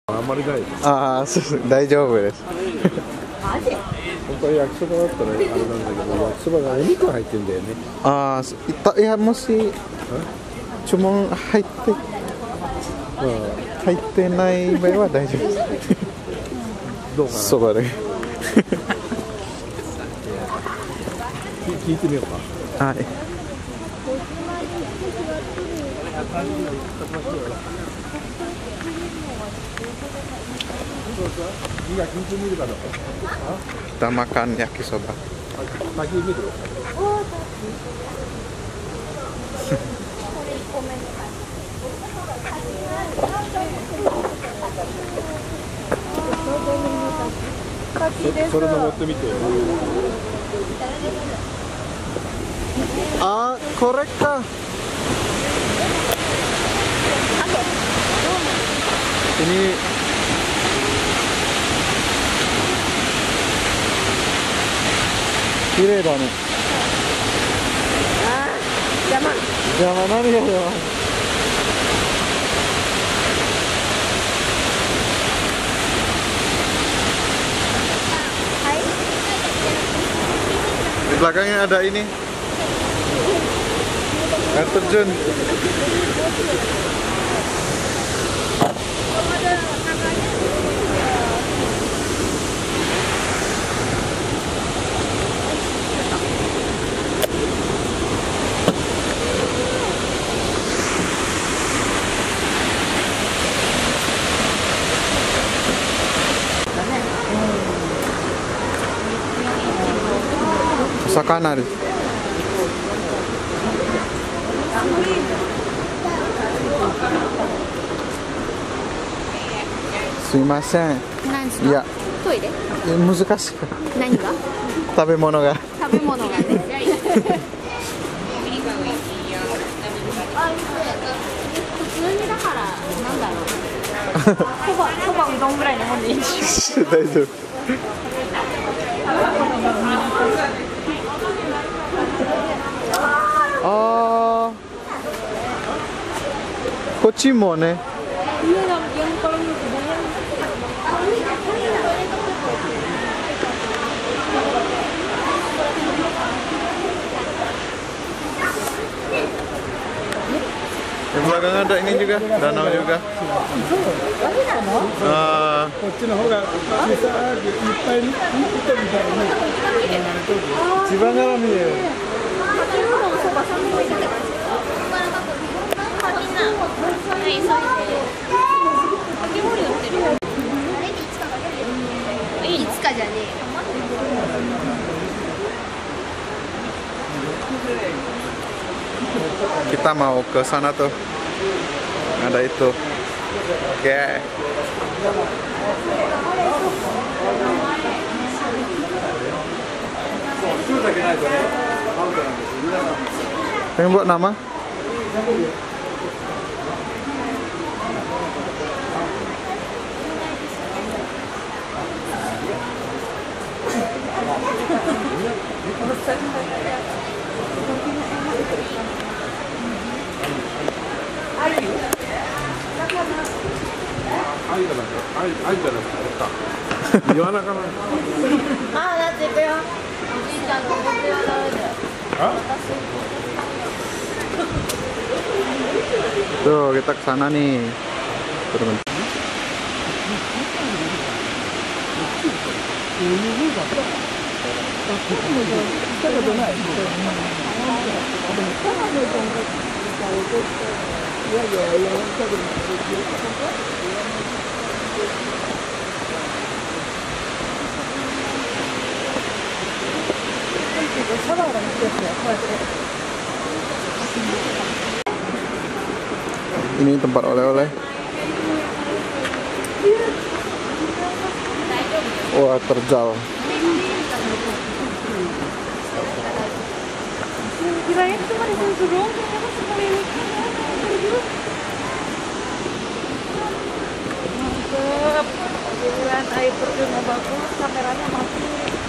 あんまりないです。 ああ、大丈夫です。 本当は焼きそばだったらあれなんだけど、焼きそばがお肉入ってんだよね。 ああ、いや、もし注文入ってない場合は大丈夫です。 どうかな。 そばで。 聞いてみようか。 はい。 iya,聞いてみるかな。 Kita makan yakisoba. Pagi見る。それ登ってみて。 あ、これか。Ini綺麗だね。 あー、邪魔。 邪魔、何が邪魔。Di belakangnya ada ini air terjun. Sakanaです。すいません。 何ですか？ いや、 トイレ？ 難しい。 何が？ 食べ物が。 食べ物がね。普通にだからなんだろう。そばうどんぐらいのもんでいいんでしょ。 大丈夫。ああ、こっちもね。Di belakang ada ini juga, danau juga. こっちの方が小さくいっぱい見てみたいね。 一番から見える。 いつかじゃねえ。 Kita mau ke sana tuh, ada itu. Oke. Pengen buat nama? Tuh, kita ke sana nih. Teman. Ini tempat oleh-oleh. Wah, terjal. Kirain cuma di situ doang, ternyata sekali ini. Mantep. Bulan air terjunnya bagus, kameranya mati.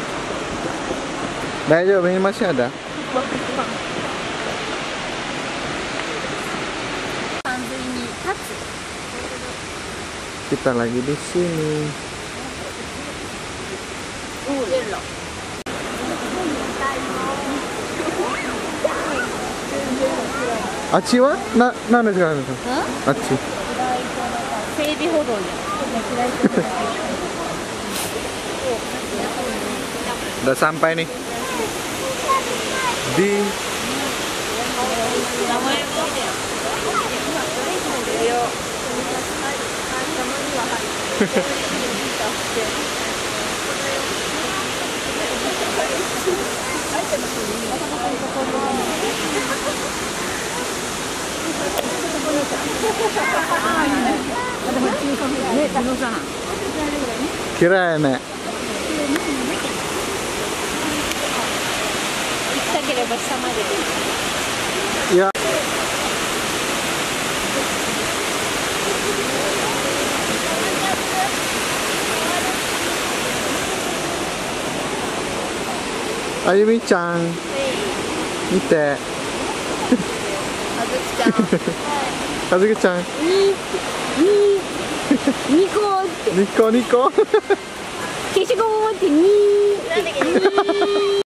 Nah, ayo, ini masih ada. Bagus banget. Kita lagi di sini. Aci wa? Nanですか? Aci. 整備歩道に Udah sampai nih di kira enak. 行きたければ下までで Ya. Ayumi-chan, 見て。 あずきちゃんかずきちゃん。 ニコってニコニコ。 消しゴム持ってニー